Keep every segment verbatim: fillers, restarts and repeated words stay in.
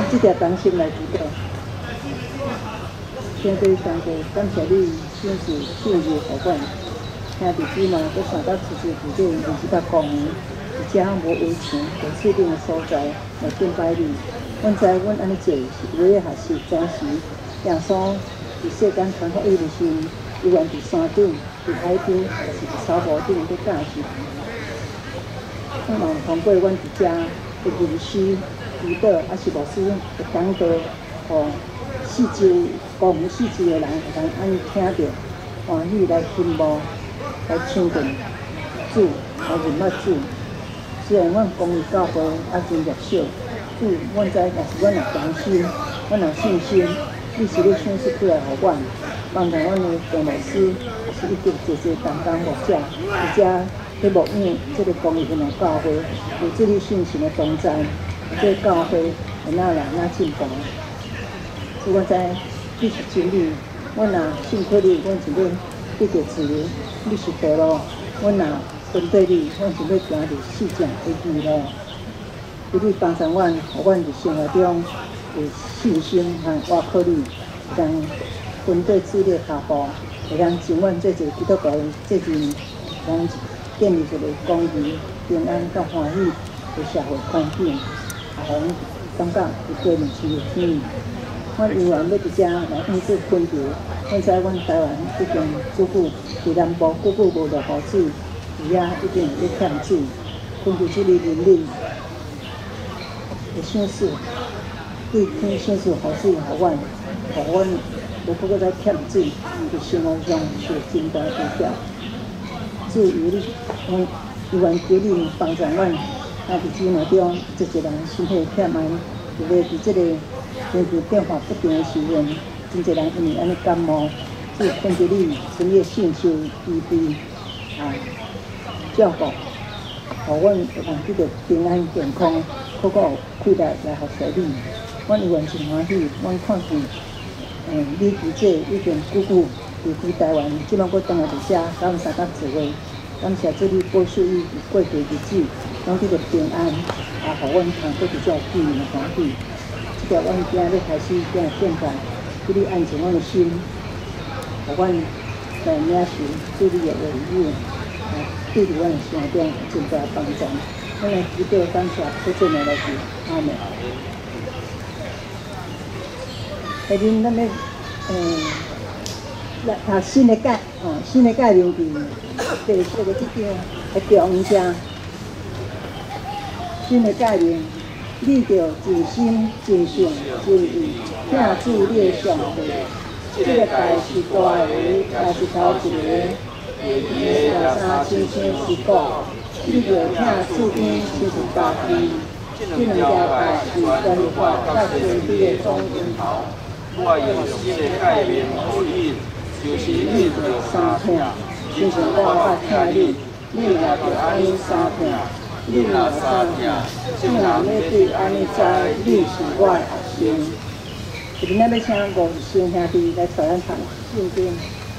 这条东西来指导。先非常的感谢你亲自信任互阮，兄弟姊妹搁想到支持负责用这条公园，而且无围墙、无设定的所在来敬拜你。阮知阮安尼做是为了学习珍惜耶稣伫世间传福音的时，伊愿伫山顶、伫海边，还是伫沙漠顶伫教训。我嘛通过阮伫遮的牧师、辅导，还是牧师的讲道，吼四周公园四周的人会通安尼听着，欢喜来寻慕，来亲近主，来认捌主。虽然阮公益教会也真弱小，主，阮知，若是阮有诚心，阮有信心，你是咧显示出来互阮，帮助阮的陈牧师，是一直坐坐担当牧者，而且迄牧养即个公益的教会，有这个信心的同在，这个教会会哪来哪进步。所以我知你是真理，阮若信靠你，阮是要得到自由；你是道路，阮若跟对你，阮是要行着四正的道路。求你帮助阮，互阮伫生活中有信心和倚靠你，将跟对主的脚步，会当尽阮做一个基督徒，这阵将建立一个公义、平安、甲欢喜的社会环境，啊，互阮感觉有过年前的天。阮永远要伫遮来应付困难。阮知阮台湾已经久久伫南部久久无落雨水，而遐已经咧欠水。根据即个伦理的显示，对天显示雨水互阮，互阮无不过再欠水，伫生活上受真大威胁。至于你，阮永远求你帮助阮，啊，伫姊妹中，一一人身体欠安，就要伫即个。天气变化不定的时阵，真侪人因为安尼感冒，只有困着你，存你信心、医治啊，照顾，互阮会通得到平安健康，可个有气力来服侍你。阮永远真欢喜，阮看见，诶，你伫这已经久久离开台湾，即摆搁当来伫遮，感谢甲智慧，感谢这里保守伊过去日子，拢得到平安，啊，互阮通过伫遮见面欢喜。条阮今日开始今日现在，求你安静阮的心，互阮在领受主你的话语，啊，对伫阮的生活中有真大帮助。阮来祈祷感谢主真的来自阿门。下面咱要诶来读新的概，哦，新的概念伫第四个这张的中间，新的概念。你着真心、真性、真意，听主你的上帝。这个代是大个，也是头一个。第三星星是果，你着听主因亲自家己。这两条代是跟化甲天地的中间头。我用新的概念回应，就是你着三听，亲像我捌听你，你也着安尼三听。你若三听，正人要对安尼知，你是我的学生。今仔要请五师兄弟来带咱读圣经。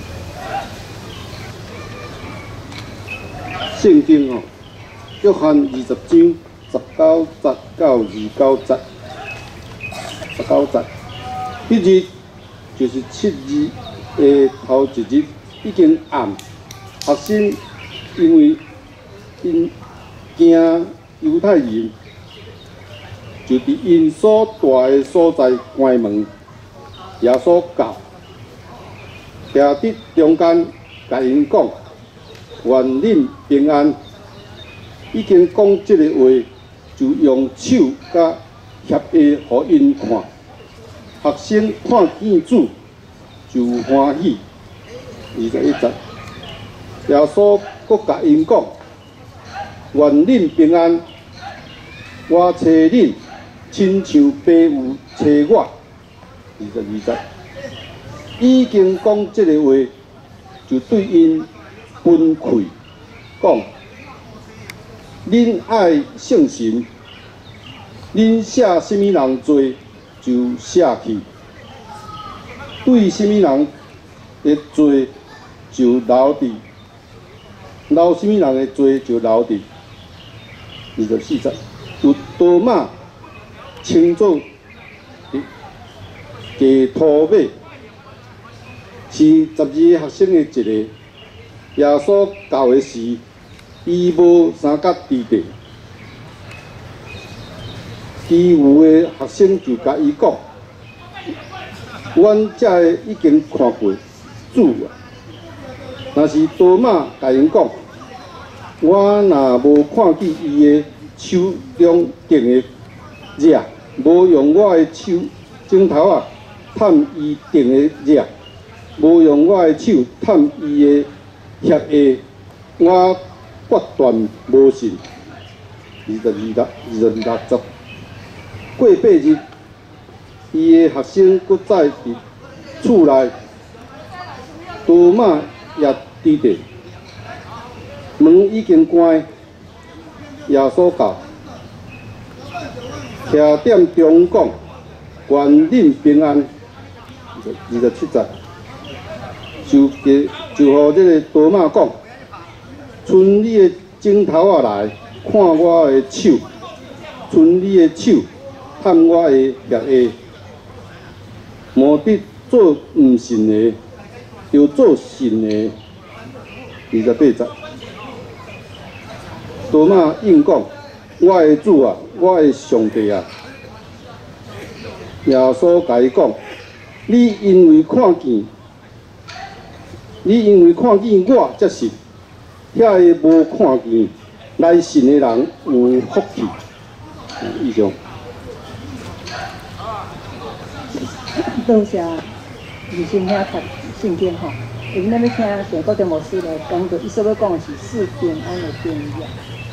圣经哦，约翰二十章十九节到二九节，十九节。迄日就是七日的头一日，已经暗，学生因为因。惊犹太人，就伫因所住的所在关门。耶稣教，徛伫中间，甲因讲：愿恁平安。已经讲即个话，就用手甲协下互因看。学生看见主，就欢喜。二十一节，耶稣阁甲因讲。愿恁平安，我找恁，亲像爸母找我。二十二节，已经讲这个话，就对因分开讲：恁爱圣神，恁写什么人罪就写去，对什么人的罪就留伫，留什么人的罪就留伫。二十四节，有多马称作鸡土马，是十二个学生的一个。耶稣教的时，伊无三角地地，其余的学生就甲伊讲：，阮遮个已经看过主啊。若是多马甲因讲，我若无看见伊的手中钉的刃，无用我的手指头啊探伊钉的刃，无用我的手探伊的血下，我决断无信。二十二六、二十六十，过八日，伊的学生搁再伫厝内，多马也伫地，门已经关。耶稣教，徛点中讲，愿恁平安。二十七节，就给就互这个多马讲，伸你的指头啊来，看我的手，伸你的手，探我的血下，莫得做毋信的，就做信的。二十八节，多马应讲：我的主啊，我的上帝啊！耶稣甲伊讲：你因为看见，你因为看见我才信，遐个无看见来信的人有福气。以上。 多谢李先兄读圣经吼，今日要听全国的牧师来讲到，伊所要讲的是四平安的定义啊。